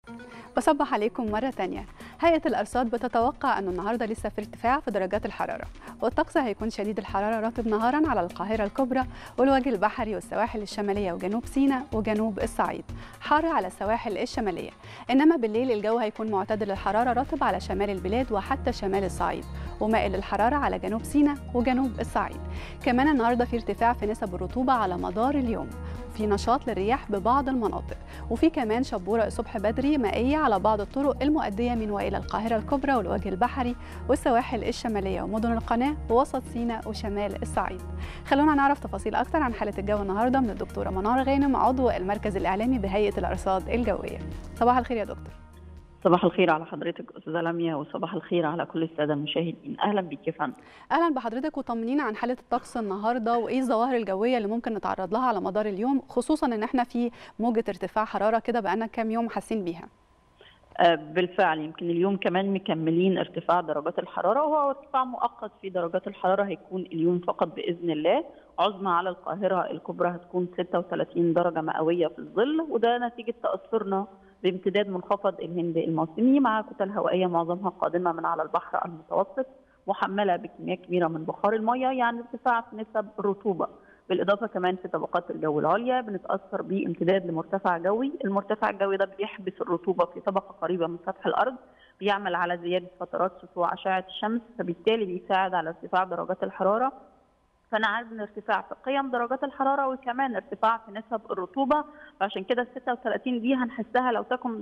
بصبح عليكم مرة تانية. هيئة الأرصاد بتتوقع أنه النهاردة لسه في ارتفاع في درجات الحرارة، والطقس هيكون شديد الحرارة رطب نهارا على القاهرة الكبرى والوجه البحري والسواحل الشمالية وجنوب سيناء وجنوب الصعيد، حار على السواحل الشمالية. إنما بالليل الجو هيكون معتدل الحرارة رطب على شمال البلاد وحتى شمال الصعيد، ومائل الحرارة على جنوب سيناء وجنوب الصعيد. كمان النهاردة في ارتفاع في نسب الرطوبة على مدار اليوم، في نشاط للرياح ببعض المناطق، وفي كمان شبورة الصبح بدري مائية على بعض الطرق المؤدية من وإلى القاهرة الكبرى والوجه البحري والسواحل الشمالية ومدن القناة ووسط سيناء وشمال الصعيد. خلونا نعرف تفاصيل أكتر عن حالة الجو النهاردة من الدكتورة منار غانم، عضو المركز الإعلامي بهيئة الأرصاد الجوية. صباح الخير يا دكتور. صباح الخير على حضرتك أستاذة لميا، وصباح الخير على كل السادة المشاهدين. أهلا بك يا فندم. أهلا بحضرتك، وطمنينا عن حالة الطقس النهاردة وإيه الظواهر الجوية اللي ممكن نتعرض لها على مدار اليوم، خصوصا إن احنا في موجة ارتفاع حرارة كده بقالنا كام يوم حاسين بيها. بالفعل يمكن اليوم كمان مكملين ارتفاع درجات الحرارة، وهو ارتفاع مؤقت في درجات الحرارة هيكون اليوم فقط بإذن الله. عظمى على القاهرة الكبرى هتكون 36 درجة مئوية في الظل، وده نتيجة تأثرنا بامتداد منخفض الهند الموسمي مع كتل هوائية معظمها قادمة من على البحر المتوسط محملة بكميات كبيرة من بخار المياه، يعني ارتفاع في نسب الرطوبة. بالإضافة كمان في طبقات الجو العليا بنتأثر بامتداد لمرتفع جوي، المرتفع الجوي ده بيحبس الرطوبة في طبقة قريبة من سطح الأرض، بيعمل على زيادة فترات سطوع أشعة الشمس، فبالتالي بيساعد على ارتفاع درجات الحرارة. فانا عندنا ارتفاع في قيم درجات الحراره وكمان ارتفاع في نسب الرطوبه، فعشان كده ال 36 دي هنحسها لو تكن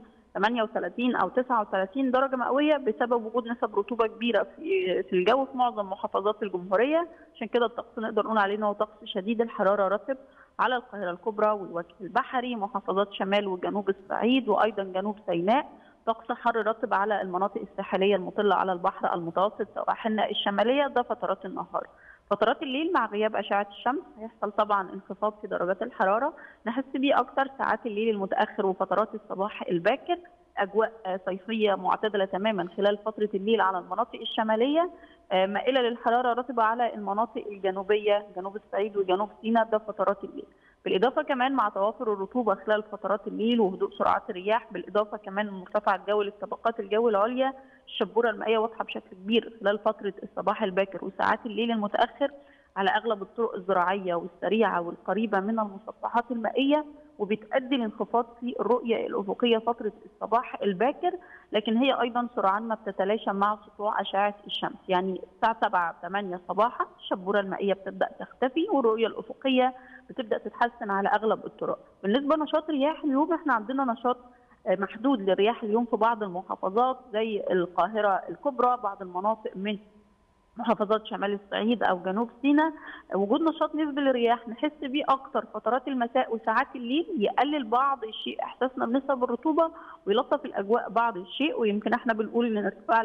38 او 39 درجه مئويه بسبب وجود نسب رطوبه كبيره في الجو في معظم محافظات الجمهوريه. عشان كده الطقس نقدر نقول عليه انه طقس شديد الحراره رطب على القاهره الكبرى والوجه البحري، محافظات شمال وجنوب الصعيد وايضا جنوب سيناء. طقس حر رطب على المناطق الساحليه المطله على البحر المتوسط سواحلنا الشماليه، ده فترات النهار. فترات الليل مع غياب أشعة الشمس هيحصل طبعا انخفاض في درجات الحرارة، نحس بيه أكتر ساعات الليل المتأخر وفترات الصباح الباكر. أجواء صيفية معتدلة تماما خلال فترة الليل على المناطق الشمالية، مائلة للحرارة رطبة على المناطق الجنوبية جنوب الصعيد وجنوب سيناء، ده فترات الليل. بالإضافة كمان مع توافر الرطوبة خلال فترات الليل وهدوء سرعات الرياح، بالإضافة كمان المرتفع الجوي لطبقات الجو العليا، الشبورة المائية واضحة بشكل كبير خلال فترة الصباح الباكر وساعات الليل المتأخر على أغلب الطرق الزراعية والسريعة والقريبة من المسطحات المائية، وبتؤدي لانخفاض في الرؤية الأفقية فترة الصباح الباكر، لكن هي أيضا سرعان ما بتتلاشى مع سطوع أشعة الشمس، يعني الساعة 7-8 صباحا الشبورة المائية بتبدأ تختفي والرؤية الأفقية بتبدأ تتحسن على أغلب الطرق. بالنسبة لنشاط رياح اليوم، احنا عندنا نشاط محدود للرياح اليوم في بعض المحافظات زي القاهرة الكبرى، بعض المناطق من محافظات شمال الصعيد او جنوب سيناء. وجود نشاط نسبي للرياح نحس بيه اكتر فترات المساء وساعات الليل، يقلل بعض الشيء احساسنا بنسب الرطوبه ويلطف الاجواء بعض الشيء. ويمكن احنا بنقول ان ارتفاع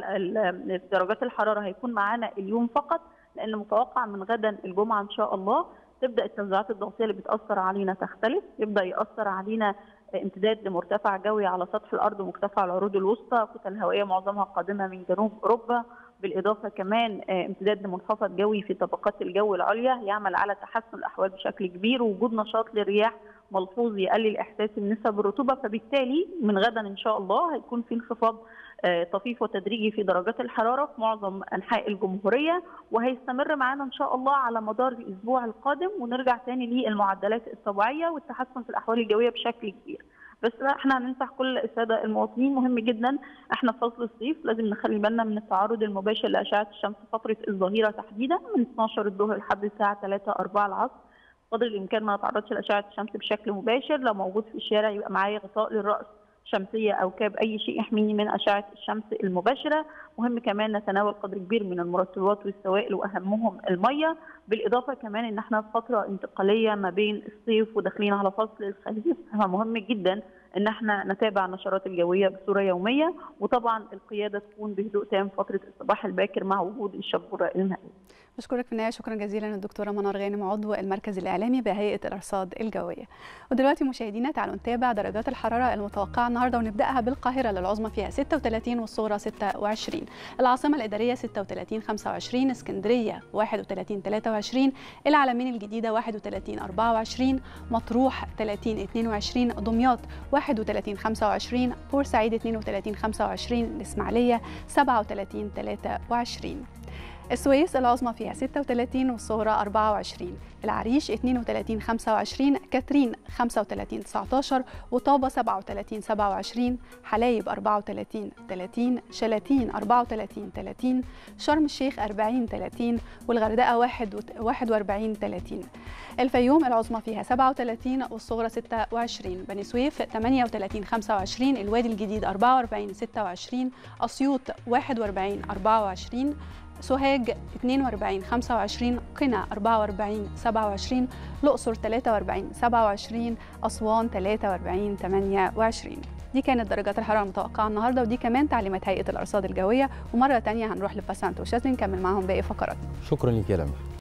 درجات الحراره هيكون معانا اليوم فقط، لان متوقع من غدا الجمعه ان شاء الله تبدا التوزيعات الضغطيه اللي بتاثر علينا تختلف، يبدا ياثر علينا امتداد لمرتفع جوي على سطح الارض ومرتفع العروض الوسطى، كتل هوائيه معظمها قادمه من جنوب اوروبا، بالاضافه كمان امتداد لمنخفض جوي في طبقات الجو العليا يعمل على تحسن الاحوال بشكل كبير، ووجود نشاط للرياح ملحوظ يقلل احساس بنسب الرطوبه، فبالتالي من غدا ان شاء الله هيكون في انخفاض طفيف وتدريجي في درجات الحراره في معظم انحاء الجمهوريه، وهيستمر معانا ان شاء الله على مدار الاسبوع القادم، ونرجع تاني للمعدلات الطبيعيه والتحسن في الاحوال الجويه بشكل كبير. بس احنا هننصح كل الساده المواطنين، مهم جدا احنا في فصل الصيف لازم نخلي بالنا من التعرض المباشر لاشعه الشمس فتره الظهيره تحديدا من 12 الظهر لحد الساعه 3-4 العصر. قدر الامكان ما نتعرضش لاشعه الشمس بشكل مباشر، لو موجود في الشارع يبقى معايا غطاء للراس، شمسيه او كاب، اي شيء يحميني من اشعه الشمس المباشره. مهم كمان نتناول قدر كبير من المرطبات والسوائل واهمهم الميه، بالاضافه كمان ان احنا في فتره انتقاليه ما بين الصيف وداخلين على فصل الخريف، فمهم جدا ان احنا نتابع النشرات الجويه بصوره يوميه، وطبعا القياده تكون بهدوء تام فتره الصباح الباكر مع وجود الشبوره المائيه. بشكرك في النهاية شكرا جزيلا الدكتورة منار غانم عضو المركز الإعلامي بهيئة الأرصاد الجوية. ودلوقتي مشاهدينا تعالوا نتابع درجات الحرارة المتوقعة النهاردة، ونبدأها بالقاهرة العظمى فيها 36 والصغرى 26، العاصمة الإدارية 36 25، اسكندرية 31 23، العلمين الجديدة 31 24، مطروح 30 22، دمياط 31 25، بورسعيد 32 25، الإسماعيلية 37 23. السويس العظمى فيها 36 والصغرى 24، العريش 32 25، كاترين 35 19، وطابة 37 27، حلايب 34 30، شلاتين 34 30، شرم الشيخ 40 30، والغردقة 41 30. الفيوم العظمى فيها 37 والصغرى 26، بني سويف 38 25، الوادي الجديد 44 26، أسيوط 41 24، سوهاج 42 25، قنا 44 27، الأقصر 43 27، أسوان 43 28. دي كانت درجات الحرارة المتوقعة النهارده، ودي كمان تعليمات هيئة الأرصاد الجوية. ومرة تانية هنروح لبسنت وشاذلي نكمل معاهم باقي فقراتنا. شكرا لك يا لميا.